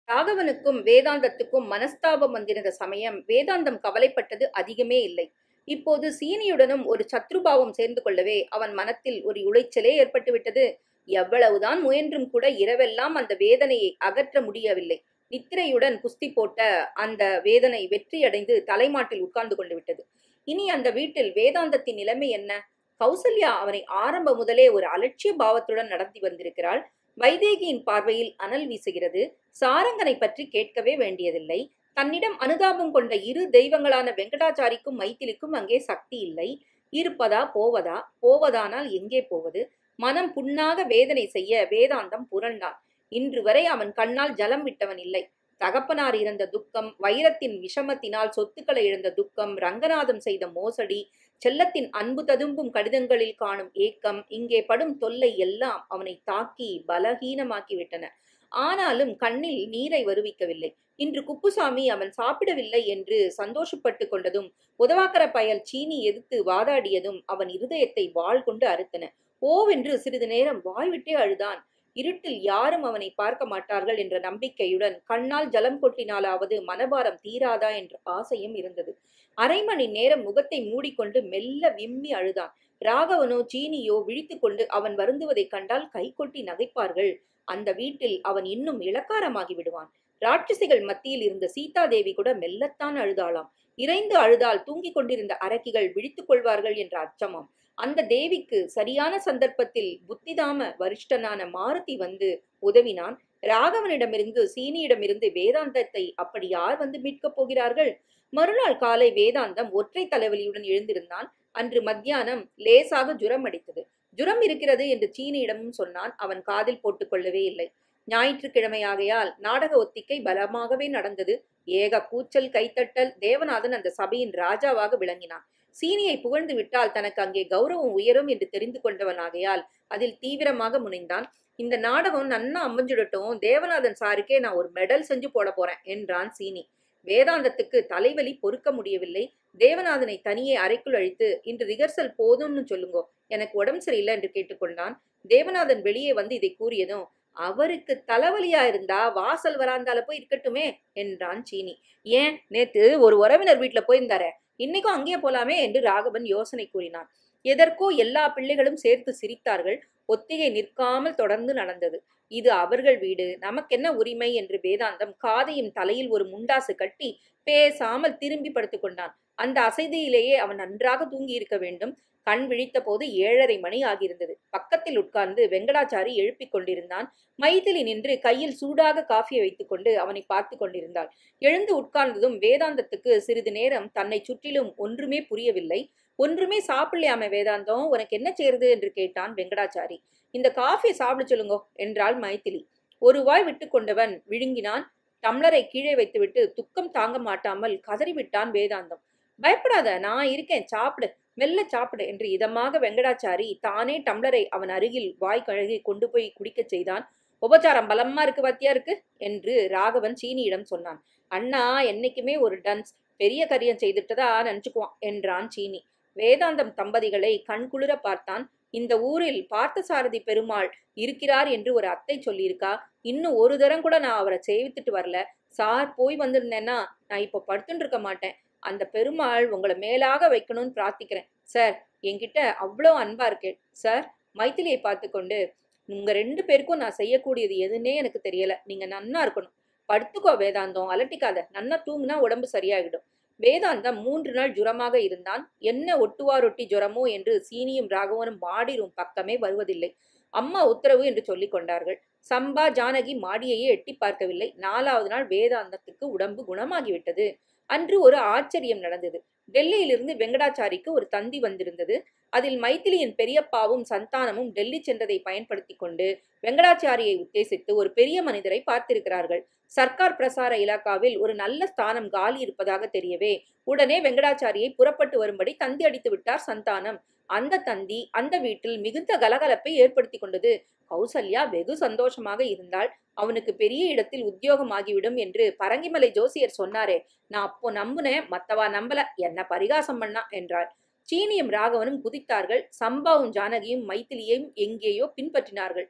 ராகவனுக்கும் வேதாந்தத்துக்கும் மனஸ்தாபம் வந்திருந்த சமயம் வேதாந்தம் கவலைப்பட்டது அதிகமே இல்லை. இப்போது சீனியுடனும் ஒரு சத்ருபாவம் சேர்ந்து கொள்ளவே அவன் மனத்தில் ஒரு உளைச்சலே ஏற்பட்டுவிட்டது. எவ்வளவுதான் முயன்றும் கூட இரவெல்லாம் அந்த வேதனையை அகற்ற முடியவில்லை. நித்திரையுடன் குஸ்தி போட்ட அந்த வேதனை வெற்றியடைந்து தலைமாட்டில் உட்கார்ந்து கொண்டு விட்டது. இனி அந்த வீட்டில் வேதாந்தத்தின் நிலைமை என்ன? கௌசல்யா அவனை ஆரம்ப முதலே ஒரு அலட்சிய பாவத்துடன் நடத்தி வந்திருக்கிறாள். வைதேகியின் பார்வையில் அனல் வீசுகிறது. சாரங்கனை பற்றி கேட்கவே வேண்டியதில்லை. தன்னிடம் அனுதாபம் கொண்ட இரு தெய்வங்களான வெங்கடாச்சாரிக்கும் மைத்திலிக்கும் அங்கே சக்தி இல்லை. இருப்பதா போவதா? போவதானால் எங்கே போவது? மனம் புண்ணாக வேதனை செய்ய வேதாந்தம் புரண்டான். இன்று வரை அவன் கண்ணால் ஜலம் விட்டவன் இல்லை. தகப்பனார் இறந்த துக்கம், வைரத்தின் விஷமத்தினால் சொத்துக்களை இழந்த துக்கம், ரங்கநாதம் செய்த மோசடி, செல்லத்தின் அன்பு ததும்பும் கடிதங்களில் காணும் ஏக்கம், இங்கே படும் தொல்லை எல்லாம் அவனை தாக்கி பலகீனமாக்கி விட்டன. ஆனாலும் கண்ணில் நீரை வருவிக்கவில்லை. இன்று குப்புசாமி அவன் சாப்பிடவில்லை என்று சந்தோஷப்பட்டு கொண்டதும், உதவாக்கர பயல் சீனி எதிர்த்து வாதாடியதும் அவன் இருதயத்தை வாள் கொண்டு அறுத்தன. ஓவென்று சிறிது நேரம் வாய்விட்டே அழுதான். இருட்டில் யாரும் அவனை பார்க்க மாட்டார்கள் என்ற நம்பிக்கையுடன் கண்ணால் ஜலம் கொட்டினாலாவது மனபாரம் தீராதா என்ற ஆசையும் இருந்தது. அரை மணி நேரம் முகத்தை மூடிக்கொண்டு மெல்ல விம்மி அழுதான். ராகவனோ சீனியோ விழித்து கொண்டு அவன் வருந்துவதைக் கண்டால் கை கொட்டி நகைப்பார்கள். அந்த வீட்டில் அவன் இன்னும் இளக்காரமாகி விடுவான். ராட்சசிகள் மத்தியில் இருந்த சீதாதேவி கூட மெல்லத்தான் அழுதாளாம். இறைந்து அழுதால் தூங்கிக் கொண்டிருந்த அரக்கிகள் விழித்துக் கொள்வார்கள் என்ற அச்சமாம். அந்த தேவிக்கு சரியான சந்தர்ப்பத்தில் புத்திதாம வரிஷ்டனான மாருதி வந்து உதவினான். ராகவனிடமிருந்து சீனியிடமிருந்து வேதாந்தத்தை அப்படி யார் வந்து மீட்கப் போகிறார்கள்? மறுநாள் காலை வேதாந்தம் ஒற்றை தலைவலியுடன் எழுந்திருந்தான். அன்று மத்தியானம் லேசாக ஜுரம் அடித்தது. ஜுரம் இருக்கிறது என்று சீனியிடமும் சொன்னான். அவன் காதில் போட்டுக் கொள்ளவே இல்லை. ஞாயிற்றுக்கிழமையாகையால் நாடக ஒத்திகை பலமாகவே நடந்தது. ஏக கூச்சல் கைத்தட்டல். தேவநாதன் அந்த சபையின் ராஜாவாக விளங்கினான். சீனியை புகழ்ந்து விட்டால் தனக்கு அங்கே கௌரவம் உயரும் என்று தெரிந்து கொண்டவனாகையால் அதில் தீவிரமாக முனைந்தான். இந்த நாடகம் நன்னா அமைஞ்சுடட்டும், தேவநாதன் சாருக்கே நான் ஒரு மெடல் செஞ்சு போட போறேன் என்றான் சீனி. வேதாந்தத்துக்கு தலைவலி பொறுக்க முடியவில்லை. தேவநாதனை தனியே அறைக்குள் அழைத்து, இன்று ரிகர்சல் போதும்னு சொல்லுங்கோ, எனக்கு உடம்பு சரியில்லை என்று கேட்டுக்கொண்டான். தேவநாதன் வெளியே வந்து இதை கூறியதும், அவருக்கு தலைவலியா இருந்தா வாசல் வராந்தால போய் இருக்கட்டுமே என்றான் சீனி. ஏன், நேத்து ஒரு உறவினர் வீட்டுல போயிருந்தாரே, இன்னைக்கும் அங்கே போலாமே என்று ராகவன் யோசனை கூறினான். எதற்கோ எல்லா பிள்ளைகளும் சேர்த்து சிரித்தார்கள். ஒத்திகை நிற்காமல் தொடர்ந்து நடந்தது. இது அவர்கள் வீடு, நமக்கென்ன உரிமை என்று வேதாந்தம் காதையும் தலையில் ஒரு முண்டாசு கட்டி பேசாமல் திரும்பி படுத்துக் கொண்டான். அந்த அசைதியிலேயே அவன் நன்றாக தூங்கி இருக்க வேண்டும். கண் விழித்த போது 7:30 மணி ஆகியிருந்தது. பக்கத்தில் உட்கார்ந்து வெங்கடாச்சாரி எழுப்பிக் கொண்டிருந்தான். மைதிலி நின்று கையில் சூடாக காஃபியை வைத்துக் கொண்டு அவனை பார்த்து கொண்டிருந்தாள். எழுந்து உட்கார்ந்ததும் வேதாந்தத்துக்கு சிறிது நேரம் தன்னை சுற்றிலும் ஒன்றுமே புரியவில்லை. ஒன்றுமே சாப்பிடலையாமே வேதாந்தம், உனக்கு என்ன செய்யறது என்று கேட்டான் வெங்கடாச்சாரி. இந்த காஃபியை சாப்பிட சொல்லுங்கோ என்றாள் மைதிலி. ஒரு வாய் விட்டு கொண்டவன் விழுங்கினான். டம்ளரை கீழே வைத்துவிட்டு துக்கம் தாங்க மாட்டாமல் கதறிவிட்டான் வேதாந்தம். பயப்படாத, நான் இருக்கேன், சாப்பிடு, மெல்ல சாப்பிடு என்று இதமாக வெங்கடாச்சாரி தானே டம்ளரை அவன் அருகில் வாய் கழுகி கொண்டு போய் குடிக்கச் செய்தான். உபச்சாரம் பலமா இருக்கு வாத்தியா இருக்கு என்று ராகவன் சீனியிடம் சொன்னான். அண்ணா என்னைக்குமே ஒரு டன்ஸ், பெரிய கரியம் செய்துட்டதா நினைச்சுக்குவான் என்றான் சீனி. வேதாந்தம் தம்பதிகளை கண்குளிர பார்த்தான். இந்த ஊரில் பார்த்தசாரதி பெருமாள் இருக்கிறார் என்று ஒரு அத்தை சொல்லியிருக்கா. இன்னும் ஒரு தரம் கூட நான் அவரை சேவித்துட்டு வரல. சார் போய் வந்திருந்தேன்னா நான் இப்போ படுத்துட்டு இருக்க மாட்டேன். அந்த பெருமாள் உங்களை மேலாக வைக்கணும்னு பிரார்த்திக்கிறேன் சார். என்கிட்ட அவ்வளோ அன்பா இருக்கேன் சார். மைத்திலியை பார்த்து கொண்டு, உங்க 2 பேருக்கும் நான் செய்யக்கூடியது எதுன்னே எனக்கு தெரியல. நீங்க நன்னா இருக்கணும். படுத்துக்கோ வேதாந்தம், அலட்டிக்காத. நன்னா தூங்குனா உடம்பு சரியாகிடும். வேதாந்தம் 3 நாள் ஜுரமாக இருந்தான். என்ன ஒட்டுவா ரொட்டி ஜுரமோ என்று சீனியும் ராகவனும் மாடி ரூம் பக்கமே வருவதில்லை. அம்மா உத்தரவு என்று சொல்லிக் கொண்டார்கள். சம்பா ஜானகி மாடியையே எட்டி பார்க்கவில்லை. 4வது நாள் வேதாந்தத்துக்கு உடம்பு குணமாகிவிட்டது. அன்று ஒரு ஆச்சரியம் நடந்தது. டெல்லியிலிருந்து வெங்கடாச்சாரிக்கு ஒரு தந்தி வந்திருந்தது. அதில் மைத்திலியின் பெரியப்பாவும் சந்தானமும் டெல்லி சென்றதை பயன்படுத்தி கொண்டு வெங்கடாச்சாரியை உத்தேசித்து ஒரு பெரிய மனிதரை பார்த்திருக்கிறார்கள். சர்க்கார் பிரசார இலாக்காவில் ஒரு நல்ல ஸ்தானம் காலி இருப்பதாக தெரியவே உடனே வெங்கடாச்சாரியை புறப்பட்டு வரும்படி தந்தி அடித்து விட்டார் சந்தானம். அந்த தந்தி அந்த வீட்டில் மிகுந்த கலகலப்பை ஏற்படுத்தி கொண்டது. கௌசல்யா வெகு சந்தோஷமாக இருந்தாள். அவனுக்கு பெரிய இடத்தில் உத்தியோகம் ஆகிவிடும் என்று பரங்கிமலை ஜோசியர் சொன்னாரே, நான் அப்போ நம்புனேன், மத்தவா நம்பல, என்ன பரிகாசம் பண்ணா என்றாள். சீனியும் ராகவனும் குதித்தார்கள். சம்பாவும் ஜானகியும் மைத்திலியையும் எங்கேயோ பின்பற்றினார்கள்.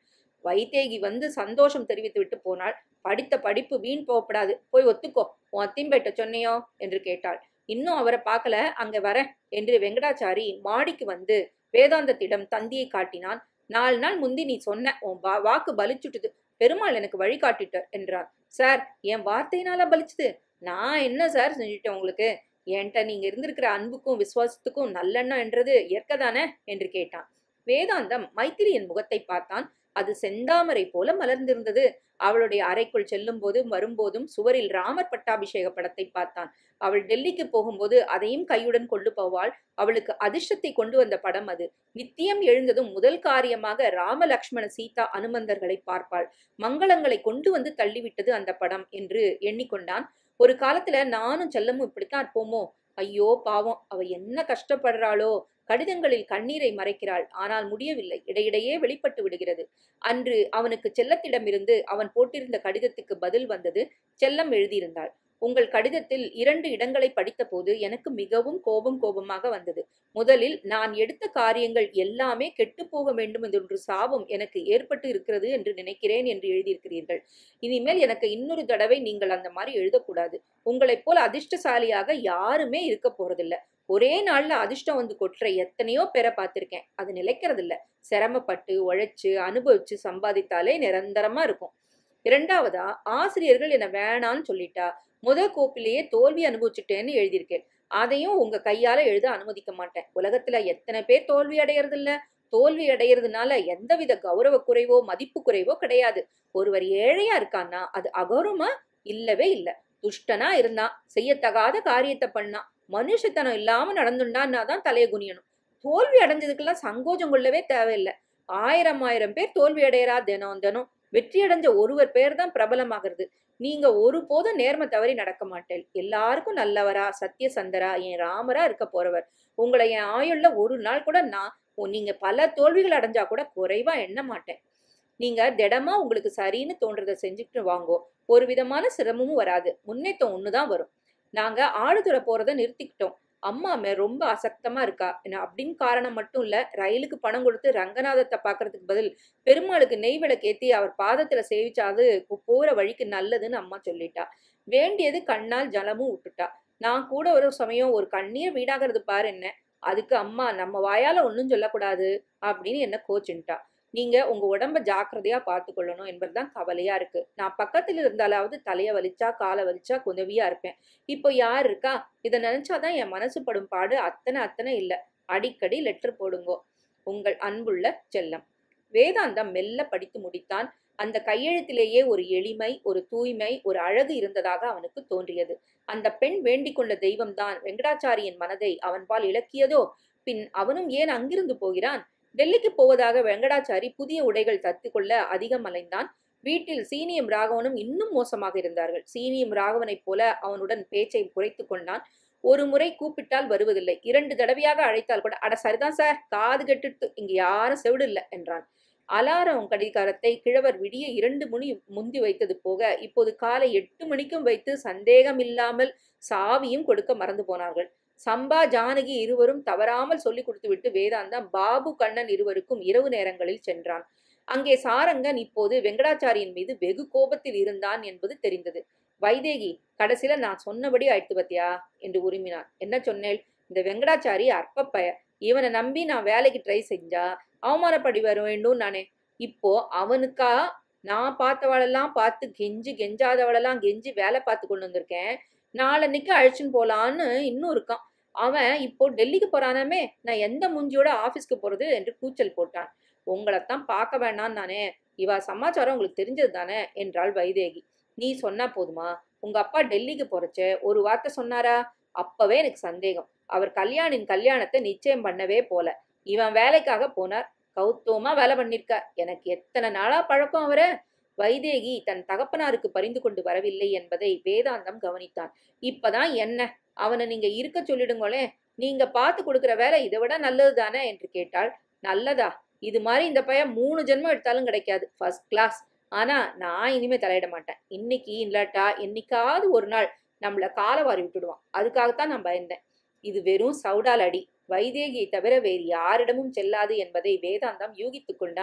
வைதேகி வந்து சந்தோஷம் தெரிவித்து விட்டு போனாள். படித்த படிப்பு வீண் போகப்படாது, போய் ஒத்துக்கோ, உன் அத்திம்பேட்ட சொன்னியோ என்று கேட்டாள். இன்னும் அவரை பார்க்கல, அங்க வர என்று வெங்கடாச்சாரி மாடிக்கு வந்து வேதாந்தத்திடம் தந்தியை காட்டினான். 4 நாள் முந்தி நீ சொன்ன, உன் வாக்கு பலிச்சுட்டுது, பெருமாள் எனக்கு வழி காட்டிட்ட என்றார். சார், என் வார்த்தையினால பலிச்சுது? நான் என்ன சார் செஞ்சுட்டேன் உங்களுக்கு? என்கிட்ட நீங்க இருந்திருக்கிற அன்புக்கும் விசுவாசத்துக்கும் நல்லெண்ணம் என்றது ஏற்கதானே என்று கேட்டான். வேதாந்தம் மைத்திரியின் முகத்தை பார்த்தான். அது செந்தாமரை போல மலர்ந்திருந்தது. அவளுடைய அறைக்குள் செல்லும் போதும் வரும்போதும் சுவரில் ராமர் பட்டாபிஷேக படத்தை பார்த்தான். அவள் டெல்லிக்கு போகும்போது அதையும் கையுடன் கொண்டு போவாள். அவளுக்கு அதிர்ஷ்டத்தை கொண்டு வந்த படம் அது. நித்தியம் எழுந்ததும் முதல் காரியமாக ராம லக்ஷ்மண சீதா அனுமந்தர்களை பார்ப்பாள். மங்களங்களை கொண்டு வந்து தள்ளிவிட்டது அந்த படம் என்று எண்ணிக்கொண்டான். ஒரு காலத்துல நானும் செல்லமும் இப்படித்தான் இருப்போமோ? ஐயோ பாவம், அவ என்ன கஷ்டப்படுறாளோ. கடிதங்களில் கண்ணீரை மறைக்கிறாள், ஆனால் முடியவில்லை, இடையிடையே வெளிப்பட்டு விடுகிறது. அன்று அவனுக்கு செல்லத்திடமிருந்து அவன் போட்டிருந்த கடிதத்துக்கு பதில் வந்தது. செல்லம் எழுதியிருந்தாள். உங்கள் கடிதத்தில் 2 இடங்களை படித்தபோது எனக்கு மிகவும் கோபமாக வந்தது. முதலில் நான் எடுத்த காரியங்கள் எல்லாமே கெட்டுப்போக வேண்டும் என்றொரு சாபம் எனக்கு ஏற்பட்டு இருக்கிறது என்று நினைக்கிறேன் என்று எழுதியிருக்கிறீர்கள். இனிமேல் எனக்கு இன்னொரு தடவை நீங்கள் அந்த மாதிரி எழுதக்கூடாது. உங்களைப் போல அதிர்ஷ்டசாலியாக யாருமே இருக்க போறதில்ல. ஒரே நாள்ல அதிர்ஷ்டம் வந்து கொட்டுற எத்தனையோ பேரை பார்த்திருக்கேன். அது நிலைக்கிறது இல்ல. சிரமப்பட்டு உழைச்சு அனுபவிச்சு சம்பாதித்தாலே நிரந்தரமா இருக்கும். 2வதா, ஆசிரியர்கள் என்ன வேணான்னு சொல்லிட்டா. கோப்பிலேயே தோல்வி அனுபவிச்சுட்டேன்னு எழுதியிருக்கேன். அதையும் உங்க கையால எழுத அனுமதிக்க மாட்டேன். உலகத்துல எத்தனை பேர் தோல்வி அடையறது இல்ல? தோல்வி அடையறதுனால எந்தவித கௌரவ குறைவோ மதிப்பு குறைவோ கிடையாது. ஒருவர் ஏழையா இருக்கான்னா அது அகௌரவமா? இல்லவே இல்ல. துஷ்டனா இருந்தா, செய்யத்தகாத காரியத்தை பண்ணா, மனுஷத்தனம் இல்லாம நடந்துட்டான்னா தான் தலைய குனியணும். தோல்வி அடைஞ்சதுக்கெல்லாம் சங்கோஜம் கொள்ளவே தேவையில்லை. 1000 பேர் தோல்வி அடையறா தினம். வெற்றி அடைஞ்ச ஒருவர் பேர் தான் பிரபலமாகிறது. நீங்க ஒருபோதும் நேர்மை தவறி நடக்க மாட்டேன். எல்லாருக்கும் நல்லவரா, சத்தியசந்தரா, என் ராமரா இருக்க போறவர். உங்களை என் ஆயுள்ல ஒரு நாள் கூட நீங்க பல தோல்விகள் அடைஞ்சா கூட குறைவா எண்ண மாட்டேன். நீங்க திடமா உங்களுக்கு சரின்னு தோன்றதை செஞ்சுட்டு வாங்கோ. ஒரு விதமான சிரமமும் வராது. முன்னேற்றம் ஒண்ணுதான் வரும். நாங்க ஆடுதுறை போறதை நிறுத்திக்கிட்டோம். அம்மா ரொம்ப அசக்தமா இருக்கா அப்படின்னு காரணம் மட்டும் இல்ல, ரயிலுக்கு பணம் கொடுத்து ரங்கநாதத்தை பாக்குறதுக்கு பதில் பெருமாளுக்கு நெய் விளக்கேத்தி அவர் பாதத்துல சேவிச்சாது போற வழிக்கு நல்லதுன்னு அம்மா சொல்லிட்டா. வேண்டியது கண்ணால் ஜலமும் விட்டுட்டா. நான் கூட ஒரு சமயம் ஒரு கண்ணீர் வீடாகிறது பாரு என்ன. அதுக்கு அம்மா நம்ம வாயால ஒன்னும் சொல்லக்கூடாது அப்படின்னு என்ன கோச்சுட்டா. நீங்க உங்க உடம்ப ஜாக்கிரதையா பார்த்து கொள்ளணும் என்பதுதான் கவலையா இருக்கு. நான் பக்கத்துல இருந்தாலாவது தலைய வலிச்சா காலை வலிச்சா உதவியா இருப்பேன். இப்போ யார் இருக்கா? இதை நினைச்சாதான் என் மனசு படும் பாடு அத்தனை இல்ல. அடிக்கடி லெட்டர் போடுங்கோ. உங்கள் அன்புள்ள செல்லம். வேதாந்தம் மெல்ல படித்து முடித்தான். அந்த கையெழுத்திலேயே ஒரு எளிமை, ஒரு தூய்மை, ஒரு அழகு இருந்ததாக அவனுக்கு தோன்றியது. அந்த பெண் வேண்டிக் கொண்ட தெய்வம்தான் வெங்கடாச்சாரியின் மனதை அவன்பால் இலக்கியதோ? பின் அவனும் ஏன் அங்கிருந்து போகிறான்? டெல்லிக்கு போவதாக வெங்கடாச்சாரி புதிய உடைகள் தத்து கொள்ள அதிகம் அலைந்தான். வீட்டில் சீனியும் ராகவனும் இன்னும் மோசமாக இருந்தார்கள். சீனியும் ராகவனைப் போல அவனுடன் பேச்சை குறைத்து கொண்டான். ஒரு முறை கூப்பிட்டால் வருவதில்லை. 2 தடவையாக அழைத்தால் கூட, அட சரிதான் சார், காது கெட்டுட்டு, இங்க யாரும் செவிடு இல்லை என்றான். அலாரம் கடிகாரத்தை கிழவர் விடிய 2 மணி முந்தி வைத்தது போக இப்போது காலை 8 மணிக்கும் வைத்து சந்தேகம் இல்லாமல் சாவியும் கொடுக்க மறந்து போனார்கள். சம்பா ஜானகி இருவரும் தவறாமல் சொல்லிக் கொடுத்துவிட்டு வேதாந்தம் பாபு கண்ணன் இருவருக்கும் இரவு நேரங்களில் சென்றான். அங்கே சாரங்கன் இப்போது வெங்கடாச்சாரியின் மீது வெகு கோபத்தில் இருந்தான் என்பது தெரிந்தது. வைதேகி, கடைசியில நான் சொன்னபடி ஆயிடுத்து பத்தியா என்று உரிமினான். என்ன சொன்னேன்? இந்த வெங்கடாச்சாரி அற்பப்பய. இவனை நம்பி நான் வேலைக்கு ட்ரை செஞ்சா அவமானப்படி வர வேண்டும் நானே. இப்போ அவனுக்கா நான் பார்த்தவளெல்லாம் பார்த்து கெஞ்சாதவளெல்லாம் கெஞ்சி வேலை பார்த்து கொண்டு வந்திருக்கேன். நாளன்னைக்கு அழைச்சுன்னு போலான்னு இன்னும் இருக்கான். அவன் இப்போ டெல்லிக்கு போறானாமே, நான் எந்த மூஞ்சியோட ஆபீஸ்க்கு போறது என்று கூச்சல் போட்டான். உங்களைத்தான் பார்க்க வேண்டாம் நானே. இவ சமாச்சாரம் உங்களுக்கு தெரிஞ்சது தானே என்றாள் வைதேகி. நீ சொன்னா போதுமா? உங்க அப்பா டெல்லிக்கு போறச்ச ஒரு வார்த்தை சொன்னாரா? அப்பவே எனக்கு சந்தேகம். அவர் கல்யாணின் கல்யாணத்தை நிச்சயம் பண்ணவே போல. இவன் வேலைக்காக போனார். கௌத்தவமா வேலை பண்ணிருக்கார். எனக்கு எத்தனை நாளா பழக்கம் அவரை. வைதேகி தன் தகப்பனாருக்கு பரிந்து கொண்டு வரவில்லை என்பதை வேதாந்தம் கவனித்தான். இப்பதான் என்ன, அவனை நீங்க இருக்க சொல்லிடுங்களே. நீங்க பார்த்து கொடுக்கிற வேலை இதை விட நல்லது தானே என்று கேட்டாள். நல்லதா? இது மாதிரி இந்த பையன் 3 ஜென்மம் எடுத்தாலும் கிடைக்காது. First class. ஆனா நான் இனிமே தலையிட மாட்டேன். இன்னைக்கு இல்லாட்டா என்னைக்காவது ஒரு நாள் நம்மள காலவாரி விட்டுடுவான். அதுக்காகத்தான் நான் பயந்தேன். இது வெறும் சவுடால் அடி. வைதேகியை தவிர வேறு யாரிடமும் செல்லாது என்பதை வேதாந்தம் யூகித்துக் கொண்டான்.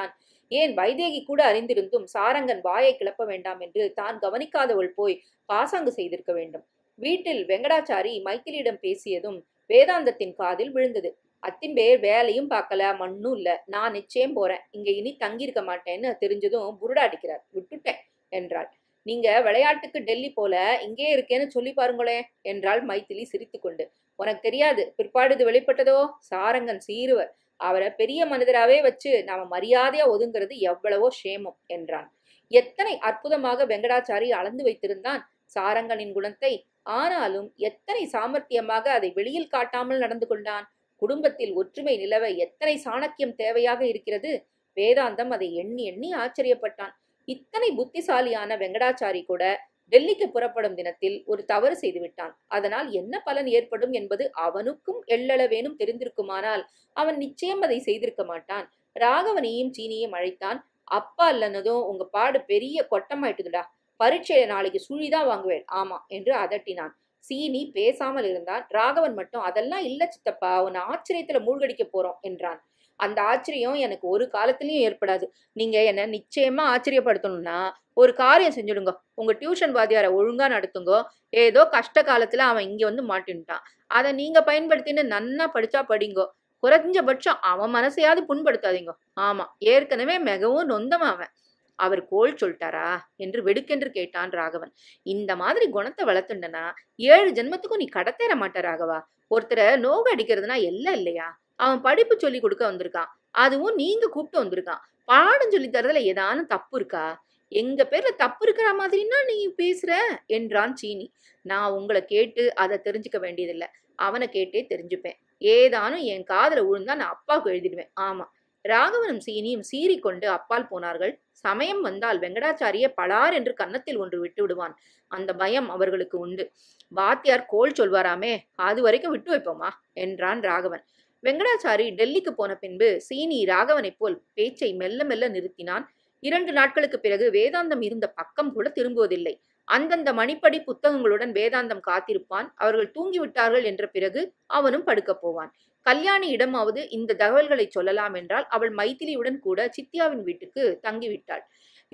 ஏன் வைதேகி கூட அறிந்திருந்தும் சாரங்கன் வாயை கிளப்ப வேண்டாம் என்று தான் கவனிக்காதவள் போய் பாசாங்கு செய்திருக்க வேண்டும். வீட்டில் வெங்கடாச்சாரி மைத்திலியிடம் பேசியதும் வேதாந்தத்தின் காதில் விழுந்தது. அத்திம்பேர் வேலையும் பார்க்கல, மண்ணும் இல்ல, நான் நிச்சயம் போறேன், இங்க இனி தங்கியிருக்க மாட்டேன்னு தெரிஞ்சதும் புருடா அடிக்கிறார். விட்டுட்டேன் என்றாள். நீங்க விளையாட்டுக்கு டெல்லி போல, இங்கே இருக்கேன்னு சொல்லி பாருங்களேன் என்றாள் மைத்திலி சிரித்துக்கொண்டு. உனக்கு தெரியாது, பிற்பாடு இது வெளிப்பட்டதோ? சாரங்கன் சீருவர், அவரை பெரிய மனிதராவே வச்சு நாம மரியாதையா ஒதுங்கிறது எவ்வளவோ சேமம் என்றான். எத்தனை அற்புதமாக வெங்கடாச்சாரி அளந்து வைத்திருந்தான் சாரங்கனின் குணத்தை! ஆனாலும் எத்தனை சாமர்த்தியமாக அதை வெளியில் காட்டாமல் நடந்து கொண்டான்! குடும்பத்தில் ஒற்றுமை நிலவ எத்தனை சாணக்கியம் தேவையாக இருக்கிறது! வேதாந்தம் அதை எண்ணி எண்ணி ஆச்சரியப்பட்டான். இத்தனை புத்திசாலியான வெங்கடாச்சாரி கூட டெல்லிக்கு புறப்படும் தினத்தில் ஒரு தவறு செய்துவிட்டான். அதனால் என்ன பலன் ஏற்படும் என்பது அவனுக்கும் எள்ளளவேனும் தெரிந்திருக்குமானால் அவன் நிச்சயம் அதை செய்திருக்க மாட்டான். ராகவனையும் சீனியும் அழைத்தான். அப்பா இல்லைன்னதும் உங்க பாடு பெரிய கொட்டமாயிட்டுதுடா, பரீட்சையில நாளைக்கு சுழிதான் வாங்குவேன், ஆமா என்று அதட்டினான். சீனி பேசாமல் இருந்தான். ராகவன் மட்டும் அதெல்லாம் இல்ல சித்தப்பா, உன்னை ஆச்சரியத்துல மூழ்கடிக்க போறோம் என்றான். அந்த ஆச்சரியம் எனக்கு ஒரு காலத்திலயும் ஏற்படாது. நீங்க என்ன நிச்சயமா ஆச்சரியப்படுத்தணும்னா ஒரு காரியம் செஞ்சுடுங்க. உங்க டியூஷன் வாத்தியாரை ஒழுங்கா நடத்துங்க. ஏதோ கஷ்ட காலத்துல அவன் இங்க வந்து மாட்டின்ட்டான், அதை நீங்க பயன்படுத்தின்னு நன்னா படிச்சா படிங்கோ. குறைஞ்சபட்சம் அவன் மனசையாவது புண்படுத்தாதீங்க. ஆமா, ஏற்கனவே மிகவும் நொந்தவன் அவன். அவர் கோள் சொல்லிட்டாரா என்று வெடுக்கென்று கேட்டான் ராகவன். இந்த மாதிரி குணத்தை வளர்த்துண்டனா 7 ஜென்மத்துக்கும் நீ கடத்தேற மாட்ட ராகவா. ஒருத்தரை நோக அடிக்கிறதுனா எல்லாம் இல்லையா? அவன் படிப்பு சொல்லி கொடுக்க வந்திருக்கான், அதுவும் நீங்க கூப்பிட்டு வந்திருக்கான். பாடம் சொல்லி தரதுல ஏதானும் தப்பு இருக்கா? எங்க பேர்ல தப்பு இருக்கிற மாதிரின்னா நீ பேசுற என்றான் சீனி. நான் உங்களை கேட்டு அதை தெரிஞ்சுக்க வேண்டியதில்லை, அவனை கேட்டே தெரிஞ்சுப்பேன். ஏதானும் என் காதுல விழுந்தா நான் அப்பாவுக்கு எழுதிடுவேன். ஆமா. ராகவனும் சீனியும் சீறிக்கொண்டு அப்பால் போனார்கள். சமயம் வந்தால் வெங்கடாச்சாரிய பலார் என்று கன்னத்தில் ஒன்று விட்டு விடுவான். அந்த பயம் அவர்களுக்கு உண்டு. வாத்தியார் கோள் சொல்வாராமே, அது வரைக்கும் விட்டு வைப்போமா என்றான் ராகவன். வெங்கடாச்சாரி டெல்லிக்கு போன பின்பு சீனி ராகவனைப் போல் பேச்சை மெல்ல மெல்ல நிறுத்தினான். 2 நாட்களுக்கு பிறகு வேதாந்தம் இருந்த பக்கம் கூட திரும்புவதில்லை. அந்தந்த மணிப்படி புத்தகங்களுடன் வேதாந்தம் காத்திருப்பான். அவர்கள் தூங்கிவிட்டார்கள் என்ற பிறகு அவனும் படுக்கப் போவான். கல்யாணி இடமாவது இந்த தகவல்களை சொல்லலாம் என்றால் அவள் மைத்திலியுடன் கூட சித்தியாவின் வீட்டுக்கு தங்கிவிட்டாள்.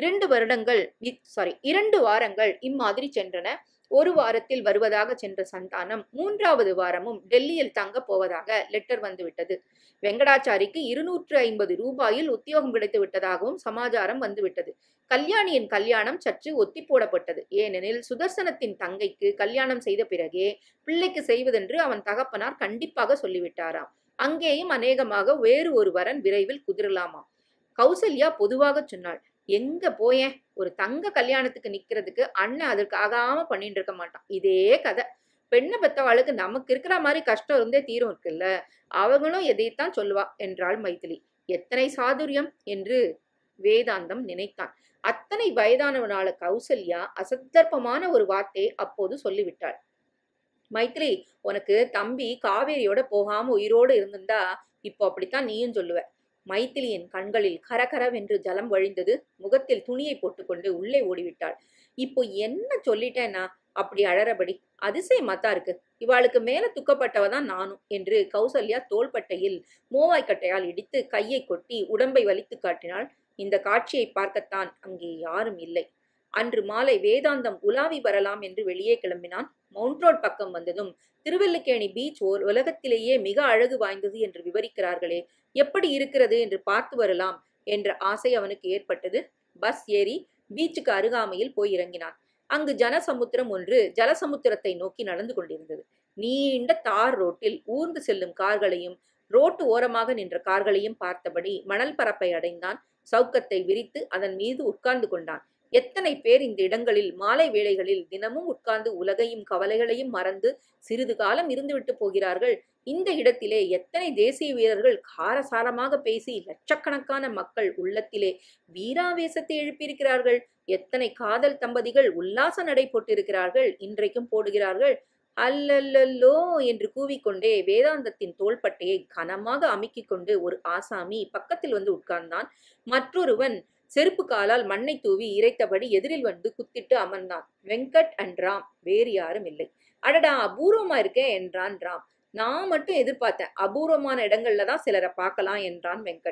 2 வாரங்கள் இம்மாதிரி சென்றன. ஒரு வாரத்தில் வருவதாக சென்ற சந்தானம் 3வது வாரமும் டெல்லியில் தங்க போவதாக லெட்டர் வந்துவிட்டது. வெங்கடாச்சாரிக்கு 250 ரூபாயில் உத்தியோகம் கிடைத்து விட்டதாகவும் சமாச்சாரம் வந்துவிட்டது. கல்யாணியின் கல்யாணம் சற்று ஒத்தி போடப்பட்டது. ஏனெனில் சுதர்சனத்தின் தங்கைக்கு கல்யாணம் செய்த பிறகே பிள்ளைக்கு செய்வதென்று அவன் தகப்பனார் கண்டிப்பாக சொல்லிவிட்டாராம். அங்கேயும் அநேகமாக வேறு ஒரு வரன் விரைவில் குதிரலாமாம். கௌசல்யா பொதுவாக சொன்னாள், எங்க போயேன், ஒரு தங்க கல்யாணத்துக்கு நிக்கிறதுக்கு அண்ணன் அதற்கு ஆகாம பண்ணிட்டு இருக்க மாட்டான். இதே கதை. பெண்ணை பெத்தவாளுக்கு நமக்கு இருக்கிற மாதிரி கஷ்டம் இருந்தே தீரும் இருக்குல்ல, அவங்களும் எதைத்தான் சொல்லுவா என்றாள் மைத்திலி. எத்தனை சாதுரியம் என்று வேதாந்தம் நினைத்தான். அத்தனை வயதானவனால கௌசல்யா அசந்தர்ப்பமான ஒரு வார்த்தையை அப்போது சொல்லிவிட்டாள். மைத்திலி, உனக்கு தம்பி காவேரியோட போகாம உயிரோடு இருந்திருந்தா இப்போ அப்படித்தான் நீயும் சொல்லுவ. மைத்திலியின் கண்களில் கரகரவென்று ஜலம் வழிந்தது. முகத்தில் துணியை போட்டுக்கொண்டு உள்ளே ஓடிவிட்டாள். இப்போ என்ன சொல்லிட்டேன்னா அப்படி அழறபடி? அதிசயமாத்தான் இருக்கு. இவாளுக்கு மேல துக்கப்பட்டவதான் நானும் என்று கௌசல்யா தோள்பட்டையில் மோவாய்க்கட்டையால் இடித்து கையை கொட்டி உடம்பை வலித்து காட்டினாள். இந்த காட்சியை பார்க்கத்தான் அங்கே யாரும் இல்லை. அன்று மாலை வேதாந்தம் உலாவி வரலாம் என்று வெளியே கிளம்பினான். மவுண்ட் ரோட் பக்கம் வந்ததும் திருவல்லிக்கேணி பீச் ஓர் உலகத்திலேயே மிக அழகு வாய்ந்தது என்று விவரிக்கிறார்களே, எப்படி இருக்கிறது என்று பார்த்து வரலாம் என்ற ஆசை அவனுக்கு ஏற்பட்டது. பஸ் ஏறி பீச்சுக்கு அருகாமையில் போய் இறங்கினான். அங்கு ஜனசமுத்திரம் ஒன்று ஜலசமுத்திரத்தை நோக்கி நடந்து கொண்டிருந்தது. நீண்ட தார் ரோட்டில் ஊர்ந்து செல்லும் கார்களையும் ரோட்டு ஓரமாக நின்ற கார்களையும் பார்த்தபடி மணல் பரப்பை அடைந்தான். சவுக்கத்தை விரித்து அதன் மீது உட்கார்ந்து கொண்டான். எத்தனை பேர் இந்த இடங்களில் மாலை வேளைகளில் தினமும் உட்கார்ந்து உலகையும் கவலைகளையும் மறந்து சிறிது காலம் இருந்துவிட்டு போகிறார்கள். இந்த இடத்திலே எத்தனை தேசிய வீரர்கள் காரசாரமாக பேசி லட்சக்கணக்கான மக்கள் உள்ளத்திலே வீராவேசத்தை எழுப்பியிருக்கிறார்கள். எத்தனை காதல் தம்பதிகள் உல்லாச நடை போட்டிருக்கிறார்கள், இன்றைக்கும் போடுகிறார்கள். அல்லல்லோ என்று கூவிக்கொண்டே வேதாந்தத்தின் தோள்பட்டையை கனமாக அமுக்கிக் கொண்டு ஒரு ஆசாமி பக்கத்தில் வந்து உட்கார்ந்தான். மற்றொருவன் செருப்பு காலால் மண்ணை தூவி இறைத்தபடி எதிரில் வந்து குத்திட்டு அமர்ந்தான். வெங்கட் அண்ட் ராம், வேறு யாரும் இல்லை. அடடா, அபூர்வமா இருக்கே என்றான் ராம். நான் மட்டும் எதிர்பார்த்தேன், அபூர்வமான இடங்கள்ல தான் சிலரை பார்க்கலாம் என்றான் வெங்கட்.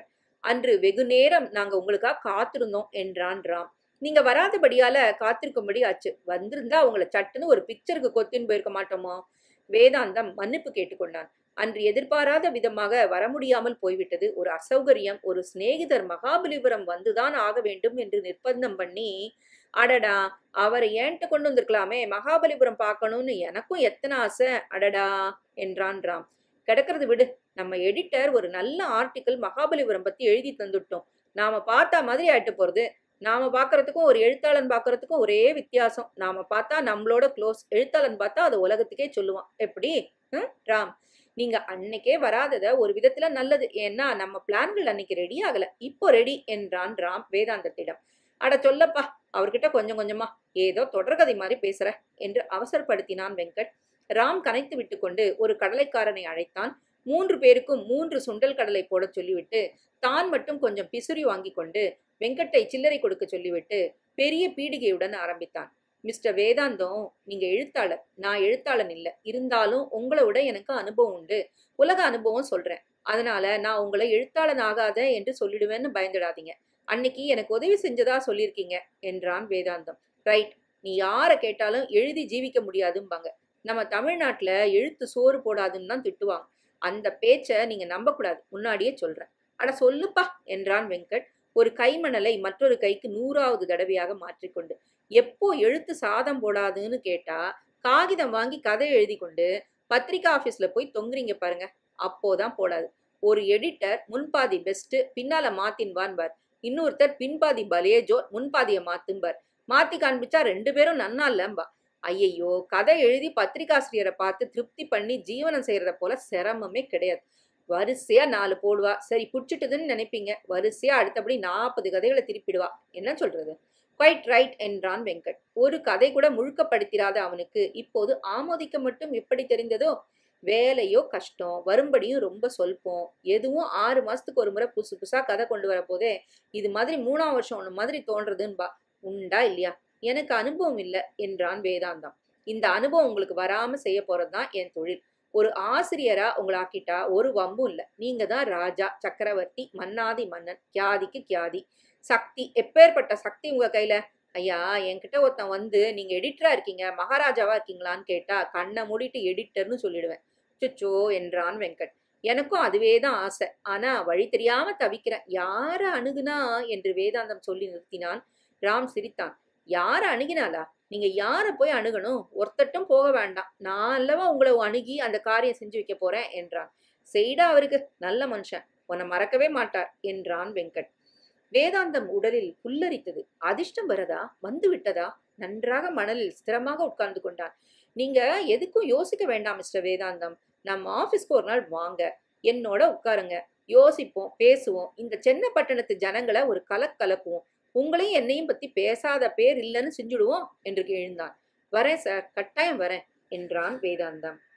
அன்று வெகு நேரம் நாங்க உங்களுக்காக காத்திருந்தோம் என்றான் ராம். நீங்க வராதபடியால காத்திருக்கும்படி ஆச்சு. வந்திருந்தா உங்களை சட்டுன்னு ஒரு பிக்சருக்கு கொத்தின்னு போயிருக்க மாட்டோமா? வேதாந்தம் மன்னிப்பு கேட்டுக்கொண்டான். அன்று எதிர்பாராத விதமாக வர முடியாமல் போய்விட்டது. ஒரு அசௌகரியம். ஒரு சிநேகிதர் மகாபலிபுரம் வந்துதான் ஆக வேண்டும் என்று நிர்பந்தம் பண்ணி, அடடா, அவரை ஏன்ட்ட கொண்டு வந்திருக்கலாமே, மகாபலிபுரம் பார்க்கணும்னு எனக்கும் எத்தனை ஆசை, அடடா என்றான் ராம். கிடக்கிறது விடு. நம்ம எடிட்டர் ஒரு நல்ல ஆர்டிக்கிள் மகாபலிபுரம் பத்தி எழுதி தந்துட்டோம். நாம பார்த்தா மாதிரி ஆயிட்டு போறது. நாம பாக்குறதுக்கும் ஒரு எழுத்தாளன் பாக்குறதுக்கும் ஒரே வித்தியாசம். நாம பார்த்தா நம்மளோட க்ளோஸ், எழுத்தாளன் பார்த்தா அதை உலகத்துக்கே சொல்லுவான். எப்படி? ராம், நீங்க அன்னைக்கே வராதத ஒரு விதத்துல நல்லது. ஏன்னா நம்ம பிளான்கள் அன்னைக்கு ரெடி ஆகல. இப்போ ரெடி என்றான் ராம் வேதாந்தத்திடம். அட சொல்லப்பா, அவர்கிட்ட கொஞ்சம் கொஞ்சமா ஏதோ தொடர்கதை மாதிரி பேசுற என்று அவசரப்படுத்தினான் வெங்கட். ராம் கனைத்து விட்டு கொண்டு ஒரு கடலைக்காரனை அழைத்தான். 3 பேருக்கும் 3 சுண்டல் கடலை போட சொல்லிவிட்டு தான் மட்டும் கொஞ்சம் பிசுறி வாங்கி கொண்டு வெங்கட்டை சில்லறை கொடுக்க சொல்லிவிட்டு பெரிய பீடிகையுடன் ஆரம்பித்தான். மிஸ்டர் வேதாந்தம், நீங்க எழுத்தாளர், நான் எழுத்தாளன் இல்ல. இருந்தாலும் உங்களை விட எனக்கு அனுபவம் உண்டு. உலக அனுபவம் சொல்றேன். அதனால நான் உங்களை எழுத்தாளன் ஆகாத என்று சொல்லிடுவேன்னு பயந்துடாதீங்க. அன்னைக்கு எனக்கு உதவி செஞ்சதா சொல்லியிருக்கீங்க என்றான் வேதாந்தம். ரைட், நீ யார கேட்டாலும் எழுதி ஜீவிக்க முடியாதும்பாங்க. நம்ம தமிழ்நாட்டுல எழுத்து சோறு போடாதுன்னு தான் திட்டுவாங்க. அந்த பேச்ச நீங்க நம்பக்கூடாது, முன்னாடியே சொல்றேன். அட சொல்லுப்பா என்றான் வெங்கட் ஒரு கைமணலை மற்றொரு கைக்கு 100வது தடவையாக மாற்றிக்கொண்டு. எப்போ எழுத்து சாதம் போடாதுன்னு கேட்டா காகிதம் வாங்கி கதை எழுதி கொண்டு பத்திரிகை ஆபீஸ்ல போய் தொங்குறீங்க பாருங்க, அப்போதான் போடாது. ஒரு எடிட்டர் முன்பாதி பெஸ்ட் பின்னால மாத்தின்வான்பார். இன்னொருத்தர் பின்பாதி பலேஜோ முன்பாதிய மாத்தும்பார். மாத்தி காண்பிச்சா 2 பேரும் நன்னா இல்லம்பா. ஐயையோ, கதை எழுதி பத்திரிகாசிரியரை பார்த்து திருப்தி பண்ணி ஜீவனம் செய்யறத போல சிரமமே கிடையாது. வரிசையா 4 போடுவா. சரி புடிச்சிட்டுதுன்னு நினைப்பீங்க. வரிசையா அடுத்தபடி 40 கதைகளை திருப்பிடுவா. என்ன சொல்றது? குவைட் ரைட் என்றான் வெங்கட். ஒரு கதை கூட முழுக்கப்படுத்திராத அவனுக்கு இப்போது ஆமோதிக்க மட்டும் எப்படி தெரிந்ததோ? வேலையோ கஷ்டம், வரும்படியும் ரொம்ப சொல்போம். எதுவும் 6 மாசத்துக்கு ஒரு முறை புதுசு புதுசா கதை கொண்டு வர போதே இது மாதிரி 3ஆம் வருஷம் ஒண்ணு மாதிரி தோன்றதுன்பா. உண்டா இல்லையா? எனக்கு அனுபவம் இல்லை என்றான் வேதாந்தம். இந்த அனுபவம் உங்களுக்கு வராம செய்ய போறதுதான் என் தொழில். ஒரு ஆசிரியரா உங்களை ஆக்கிட்டா ஒரு வம்பும் இல்லை. நீங்க தான் ராஜா, சக்கரவர்த்தி, மன்னாதி மன்னன், கியாதிக்கு கியாதி. சக்தி, எப்பேற்பட்ட சக்தி உங்க கையில. ஐயா, என்கிட்ட ஒருத்தன் வந்து நீங்க எடிட்டரா இருக்கீங்க, மகாராஜாவா இருக்கீங்களான்னு கேட்டா கண்ணை மூடிட்டு எடிட்டர்னு சொல்லிடுவேன். சுச்சோ என்றான் வெங்கட். எனக்கும் அதுவே தான் ஆசை. ஆனா வழி தெரியாம தவிக்கிறேன். யார அணுகுனா என்று வேதாந்தம் சொல்லி நிறுத்தினான். ராம் சிரித்தான். யார அணுகினாலா? நீங்க யார போய் அணுகணும்? ஒருத்தட்டும் போக வேண்டாம். நான் அல்லவா உங்களை அணுகி அந்த காரியம் செஞ்சு வைக்க போறேன் என்றான். செய்டா, அவருக்கு நல்ல மனுஷன், உன்னை மறக்கவே மாட்டார் என்றான் வெங்கட். வேதாந்தம் உடலில் புல்லரித்தது. அதிர்ஷ்டம் வரதா? வந்து விட்டதா? நன்றாக மணலில் ஸ்திரமாக உட்கார்ந்து கொண்டான். நீங்க எதுக்கும் யோசிக்க வேண்டாம் மிஸ்டர் வேதாந்தம். நம்ம ஆபீஸ்க்கு ஒரு நாள் வாங்க, என்னோட உட்காருங்க, யோசிப்போம், பேசுவோம். இந்த சென்னை பட்டணத்து ஜனங்களை ஒரு கலக்குவோம். உங்களையும் என்னையும் பத்தி பேசாத பேர் இல்லைன்னு செஞ்சுடுவோம் என்று எழுந்தான். வரேன் சார், கட்டாயம் வரேன் என்றான் வேதாந்தம்.